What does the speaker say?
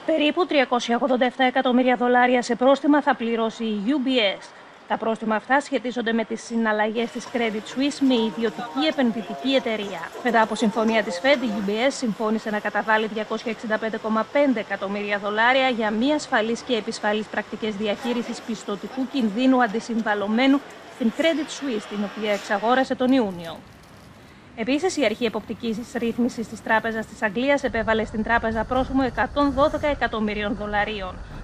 Περίπου 387 εκατομμύρια δολάρια σε πρόστιμα θα πληρώσει η UBS. Τα πρόστιμα αυτά σχετίζονται με τις συναλλαγές της Credit Suisse με ιδιωτική επενδυτική εταιρεία. Μετά από συμφωνία της Fed, η UBS συμφώνησε να καταβάλει 265,5 εκατομμύρια δολάρια για μη ασφαλείς και επισφαλείς πρακτικές διαχείρισης πιστωτικού κινδύνου αντισυμβαλωμένου στην Credit Suisse, την οποία εξαγόρασε τον Ιούνιο. Επίσης, η Αρχή Εποπτικής Ρύθμισης της Τράπεζας της Αγγλίας επέβαλε στην τράπεζα πρόστιμο 112 εκατομμυρίων δολαρίων.